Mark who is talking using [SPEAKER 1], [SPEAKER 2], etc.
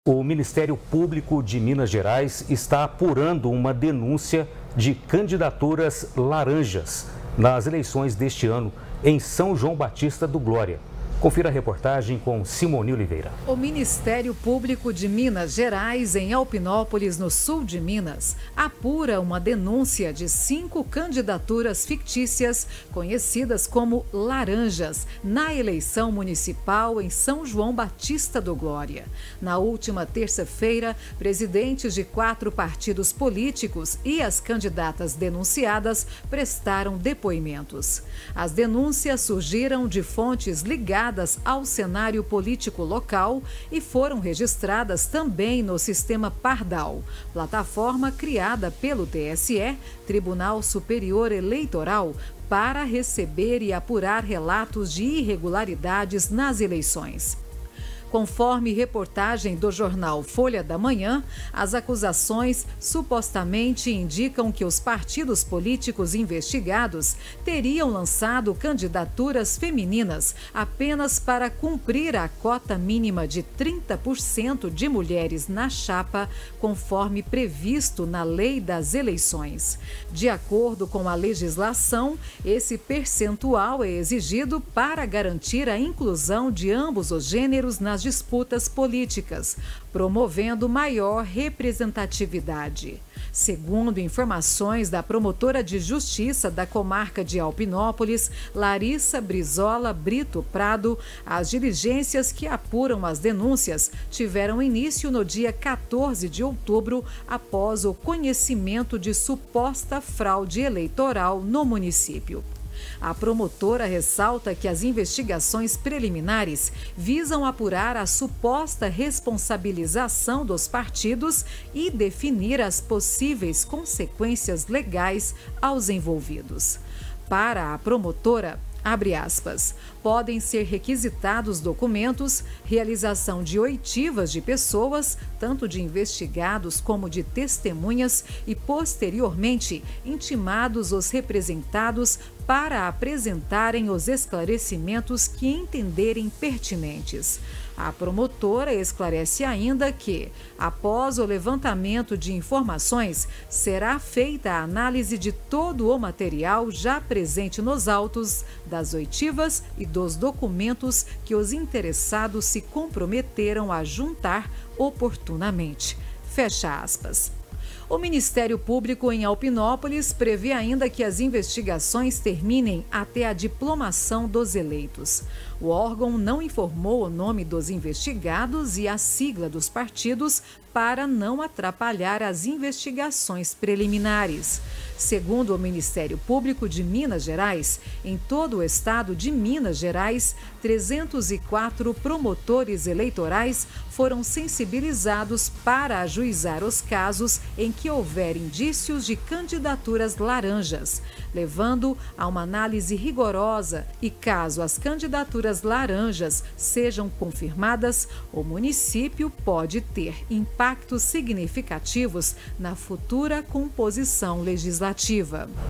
[SPEAKER 1] O Ministério Público de Minas Gerais está apurando uma denúncia de candidaturas laranjas nas eleições deste ano em São João Batista do Glória. Confira a reportagem com Simone Oliveira.
[SPEAKER 2] O Ministério Público de Minas Gerais, em Alpinópolis, no sul de Minas, apura uma denúncia de 5 candidaturas fictícias, conhecidas como laranjas, na eleição municipal em São João Batista do Glória. Na última terça-feira, presidentes de 4 partidos políticos e as candidatas denunciadas prestaram depoimentos. As denúncias surgiram de fontes ligadas ao cenário político local e foram registradas também no Sistema Pardal, plataforma criada pelo TSE, Tribunal Superior Eleitoral, para receber e apurar relatos de irregularidades nas eleições. Conforme reportagem do jornal Folha da Manhã, as acusações supostamente indicam que os partidos políticos investigados teriam lançado candidaturas femininas apenas para cumprir a cota mínima de 30% de mulheres na chapa, conforme previsto na Lei das Eleições. De acordo com a legislação, esse percentual é exigido para garantir a inclusão de ambos os gêneros nas disputas políticas, promovendo maior representatividade. Segundo informações da promotora de justiça da comarca de Alpinópolis, Larissa Brizola Brito Prado, as diligências que apuram as denúncias tiveram início no dia 14 de outubro, após o conhecimento de suposta fraude eleitoral no município. A promotora ressalta que as investigações preliminares visam apurar a suposta responsabilização dos partidos e definir as possíveis consequências legais aos envolvidos. Para a promotora, abre aspas, podem ser requisitados documentos, realização de oitivas de pessoas, tanto de investigados como de testemunhas, e posteriormente intimados os representados para apresentarem os esclarecimentos que entenderem pertinentes. A promotora esclarece ainda que, após o levantamento de informações, será feita a análise de todo o material já presente nos autos, das oitivas e dos documentos que os interessados se comprometeram a juntar oportunamente. Fecha aspas. O Ministério Público em Alpinópolis prevê ainda que as investigações terminem até a diplomação dos eleitos. O órgão não informou o nome dos investigados e a sigla dos partidos para não atrapalhar as investigações preliminares. Segundo o Ministério Público de Minas Gerais, em todo o estado de Minas Gerais, 304 promotores eleitorais foram sensibilizados para ajuizar os casos em que houver indícios de candidaturas laranjas, levando a uma análise rigorosa e, caso as candidaturas laranjas sejam confirmadas, o município pode ter impactos significativos na futura composição legislativa.